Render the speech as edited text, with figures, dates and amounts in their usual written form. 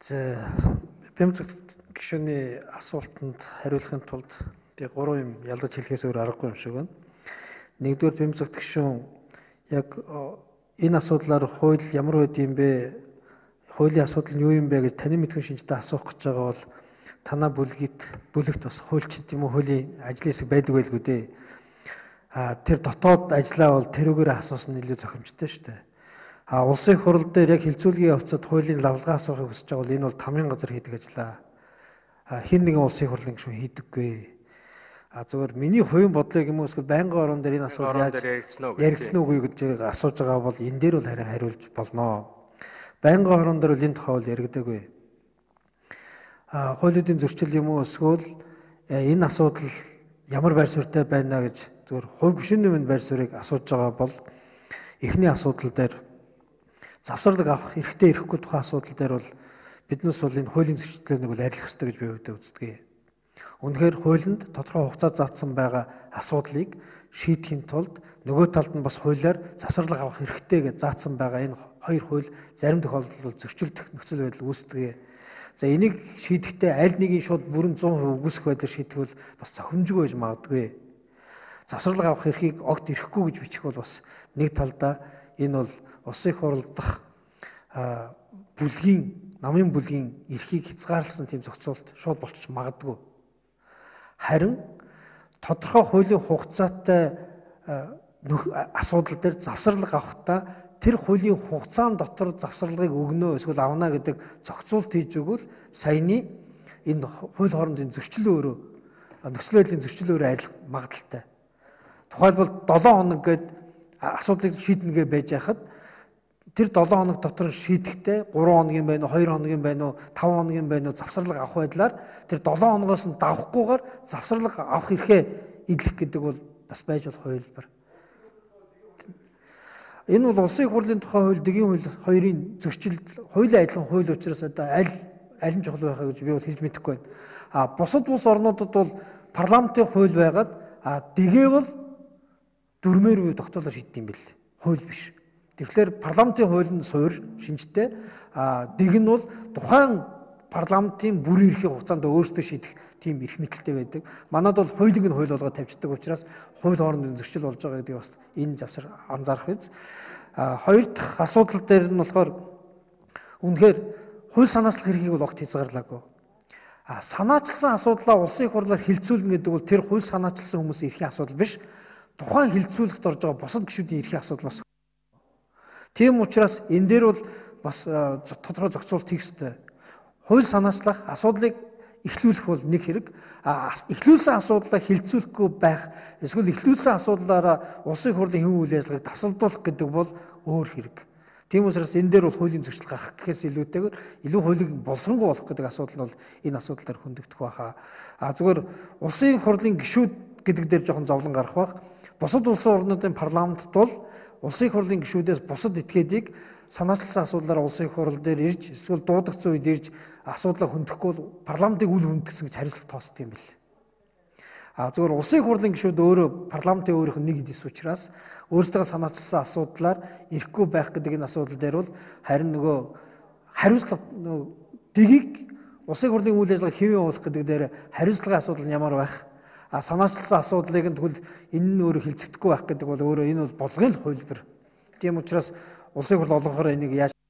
За бямцагт гишүүний асуултанд хариулахын тулд би 3 юм ялгаж хэлэхээс өөр аргагүй юм шиг байна. Нэгдүгээр бямцагт гишүүн яг энэ асуудлаар хууль ямар байд юм бэ? Хуулийн асуудал нь юу юм бэ гэж таны мэдхэн шинжтэй асуух гэж байгаа бол танаа бүлэгт бас хуульчид юм уу хуулийн ажлын хэсэг байдаг байлгүй дээ. Тэр дотоод ажиллаа бол тэрүүгээр асуусан нь илүү зохимжтой шүү дээ. Улсын хурал дээр яг хилцүүлгийн явцад хуулийн лавлгаа асуухыг хүсэж байгаа бол энэ бол тамийн газар хийдэг ажиллаа. Хэн нэгэн улсын хурлын гишүүн хийдэггүй. Зүгээр миний хувийн бодлыг юм уу эсвэл байнгын орон дээр энэ асуудал яаж яригдсан үгүй гэж асууж байгаа бол энэ дээр бол харин хариулж болно. Байнгын орон дээр бол энэ тухай бол яригдаагүй. Хуулийн зөрчил юм уу эсвэл энэ асуудал ямар байр суурьтай байна гэж зүгээр хувь гишүүний минь байр суурийг асууж байгаа бол эхний асуудал дээр завсарлаг авах эрхтэй эрэхгүй тухайн асуудал дээр бол биднээс бол энэ хуулийн зөрчилдлийг бол арилгах ёстой гэж би үздэг. Үнэхээр хуулинд тодорхой хугацаа заасан байгаа асуудлыг шийдэхин тулд нөгөө талд нь бас хуулиар завсарлаг авах эрхтэй гэж заасан байгаа энэ хоёр хууль зарим тохиолдолд бол зөрчилдөх нөхцөл байдал үүсдэг. За энийг шийдэхдээ аль нэгийг шууд бүрэн 100% үгүйсэх байдлаар шийдэх бол бас зохимжгүй байж магадгүй. Завсарлаг авах эрхийг огт ирэхгүй гэж бичих бол бас нэг талдаа энэ бол улсын хурал дахь намын бүлгийн эрхийг хязгаарласан тийм зохицуулт шууд болчих магадгүй. Харин тодорхой хуулийн хугацаатай асуудал дээр завсарлаг авахдаа тэр хуулийн хугацаан дотор завсарлагыг өгнө эсвэл авна гэдэг зохицуулт хийж өгвөл саяны энэ хууль хоорондын зөрчил өөрөө нөхцөл байдлын зөрчил өөрөө арилгах магадaltaй. Тухайлбал 7 хоног гээд асуудлыг шийднэгээ байж хахад тэр 7 хоног дотор шийдэхдээ 3 хоногийн байна уу, 2 хоногийн байна уу, 5 хоногийн байна уу завсарлаг авах байдлаар тэр 7 хоногоос нь давахгүйгээр завсарлаг авах эрхээ эдлэх гэдэг бол бас байж болох хувилбар. Энэ бол улсын хурлын тухай хууль, дэгийн хууль хоёрын зөрчил, хуулийн адилхан хууль учраас одоо аль нь чухал байхаа гэж би бол хэлж мэдэхгүй байна. Бусад улс орнуудад бол парламентын хууль байгаад дэгээ бол дүрмээр үе тогтоолоор шийддэг юм бэл. Хууль биш. Тэгэхээр парламентын хууль нь суур шинжтэй. Дэг нь бол тухайн парламентын бүр эрхийн хугацаанд өөрсдөө шийдэх тийм эрх мэдэлтэй байдаг. Манайд бол хуулийг нь хууль болгоод тавьчихдаг учраас хууль хоорондын зөрчил болж байгаа гэдэг бас энэ завсар анзаарах биз. Хоёр дахь асуудал дээр нь болохоор үнэхээр хууль санаачлах эрхийг бол огт хязгаарлаагүй. Санаачилсан асуудлаа улсын хурлаар хилцүүлнэ гэдэг бол тэр хууль санаачилсан хүмүүсийн эрхийн асуудал биш. Тухайн хилцүүлэгт орж байгаа бусад гишүүдийн эрхийн асуудал бас. Тийм учраас энэ дээр бол бас тодорхой зохицуулт хийх ёстой. Хууль санаачлах асуудлыг эхлүүлэх бол нэг хэрэг. Эхлүүлсэн асуудлаа хилцүүлэхгүй байх, эсвэл эхлүүлсэн асуудлаараа улсын хурлын хэвийн үйл ажиллагааг тасалдуулах гэдэг бол өөр хэрэг. Тийм учраас энэ дээр бол хуулийн зөрчил гарах гэхээс илүүтэйгээр илүү хуулийг боловсронгуй болох гэдэг асуудал нь бол энэ асуудал дээр хөндөгдөх байхаа. Зүгээр улсын хурлын гишүүд гэдэг дээр жоохон зовлон гарах байх. Бусад улсын орнуудын парламентд бол улсын хурлын гишүүдээс бусад этгээдийг санаачилсан асуудлаар улсын хурал дээр ирж эсвэл дуудагцсан үед ирж асуудлаа хөндөхгүй бол парламентыг үл хөндгсөн гэж хариуцлага тоосдог юм бэл. Зүгээр улсын хурлын гишүүд өөрөө парламентын өөрийнх нь нэг эдис учраас өөрсдөө санаачилсан асуудлаар ирэхгүй байх гэдэг энэ асуудал дээр бол харин нөгөө хариуцлага дэгийг улсын хурлын үйл ажиллагааг хэвэн явуулах гэдэг дээр хариуцлагын асуудал нь ямар байх? Санаачилсан асуудлыг нь тэгвэл энэ нь өөрөө хилцэгдэхгүй байх гэдэг бол өөрөө энэ бол бодлогын хувилбар. Тийм учраас улсын хурл олонхоор энийг яаж